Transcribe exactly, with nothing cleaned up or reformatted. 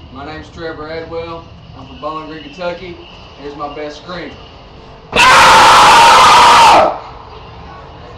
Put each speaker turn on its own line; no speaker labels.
My name's Trever. I'm from Bowling Green, Kentucky. Here's my best scream.